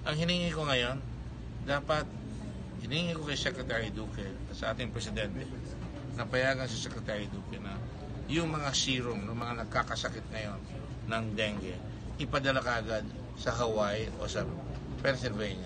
Ang hiningi ko ngayon, dapat hiningi ko kay Secretary Duque at sa ating Presidente, napayagan si Secretary Duque na yung mga serum ng mga nagkakasakit ngayon ng dengue, ipadala kaagad sa Hawaii o sa Pennsylvania,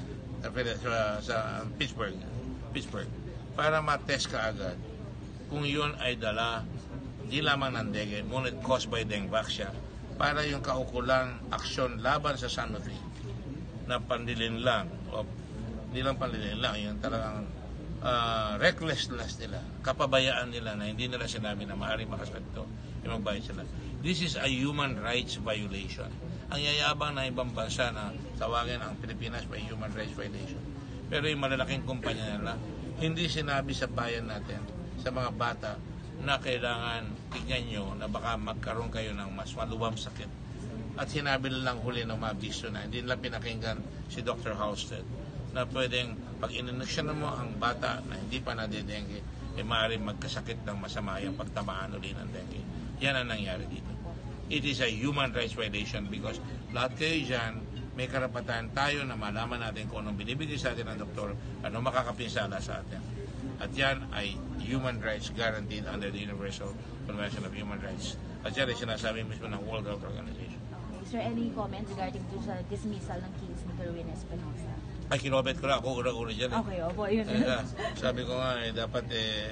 sa Pittsburgh, para matest kaagad kung yun ay dala di lamang ng dengue, ngunit caused by DengVaxia, para yung kaukulang aksyon laban sa Sanofi na pandilin lang, o hindi lang pandilin lang, yung talagang recklessness nila, kapabayaan nila na hindi nila sinabi na maaaring makasakto yung magbayad sila. This is a human rights violation. Ang yayabang na ibang bansa na tawagin ang Pilipinas may human rights violation. Pero yung malalaking kumpanya nila, hindi sinabi sa bayan natin, sa mga bata, na kailangan tignan nyo na baka magkaroon kayo ng mas maluwang sakit. At sinabi lang huli ng mga bisyo na hindi nila pinakinggan si Dr. Halsted na pwedeng pag ininusyonan mo ang bata na hindi pa nadedengge, maaaring magkasakit ng masama yung pagtamaan ulit ng dengue. Yan ang nangyari dito. It is a human rights violation because lahat kayo dyan, may karapatan tayo na malaman natin kung anong binibigay sa atin ng doktor, ano makakapinsala sa atin. At yan ay human rights guaranteed under the Universal Convention of Human Rights. At yan ay sinasabi mismo ng World Health Organization. Is there any comments regarding to sa dismissal ng case ni Kerwin Espinosa? Ay, kinobet ko na. Ako ura-ura dyan. Okay, opo, yun. Sabi ko nga, dapat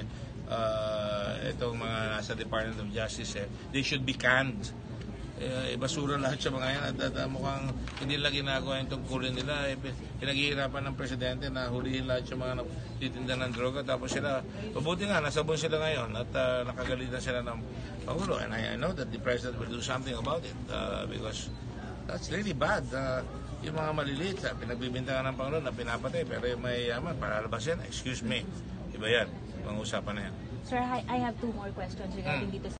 itong mga nasa Department of Justice, they should be canned. Basura lahat sa mga yan at mukhang hindi nila ginagawa yung tungkulin nila. Pinaghihirapan ng presidente na hulihin lahat yung mga titinda ng droga, tapos sila, mabuti nga, nasabon sila ngayon at nakagalitan sila ng Pangulo, and I know that the president will do something about it because that's really bad. Yung mga maliliit, pinagbibintangan ng Pangulo na pinapatay, pero yung mayayaman, paralabas yan, excuse me, iba yan, mga usapan na yan. Sir, I have two more questions regarding dito